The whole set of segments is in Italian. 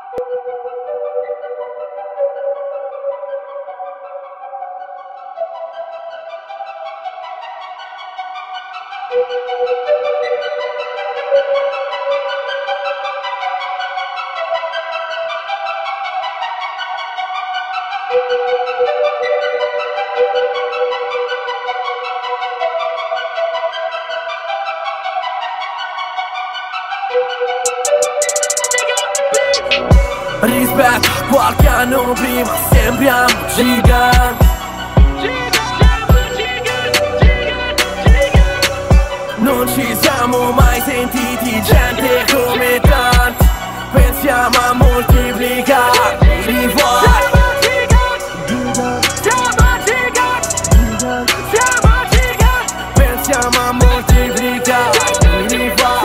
Rispetto a qualche anno prima sembriamo giganti. Non ci siamo mai sentiti gente come tanti. Pensiamo a moltiplicare i fuori. Pensiamo a moltiplicare i fuori.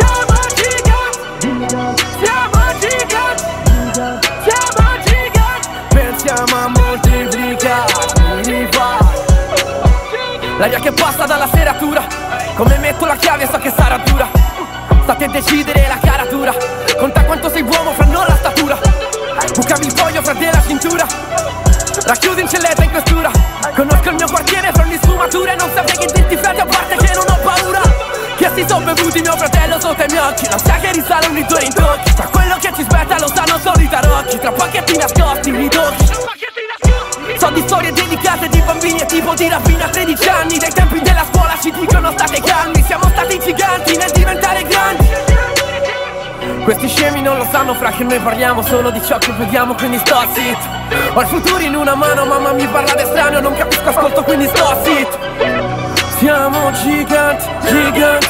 Pensiamo a moltiplicare i fuori. L'aria che passa dalla serratura, come metto la chiave so che sarà dura. State a decidere la caratura, conta quanto sei uomo fra non la statura. Bucavi il foglio fra della cintura, racchiusi in celletta in questura. Conosco il mio quartiere fra ogni sfumatura e non saprei che dirti frate a parte che non ho paura. Che si sono bevuti mio fratello sotto i miei occhi, non sa che risale un litro in tocchi. Tra quello che ci spetta lo sanno solo i tarocchi, tra pacchetti nascosti mi tocchi. So di storie dedicate di bambini e tipo di rapina a 13 anni. Dai tempi della scuola ci dicono state calmi, siamo stati giganti nel diventare grandi. Questi scemi non lo sanno fra che noi parliamo solo di ciò che vediamo, quindi sto zitto. Ho il futuro in una mano, mamma mi parla d'estraneo, non capisco, ascolto, quindi sto zitto. Siamo giganti, giganti,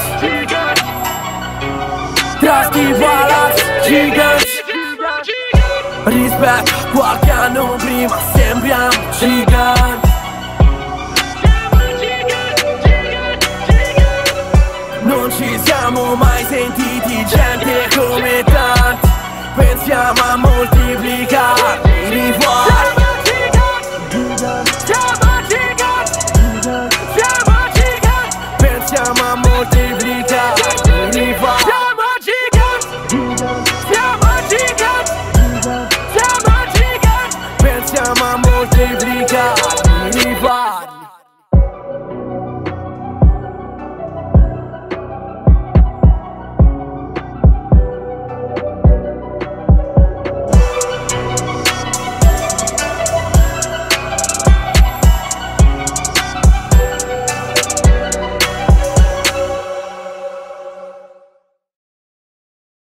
tra sti palazzi giganti. Rispetto a qualche anno prima sembriamo giganti. Non ci siamo mai sentiti gente come tanti. Pensiamo a moltiplicare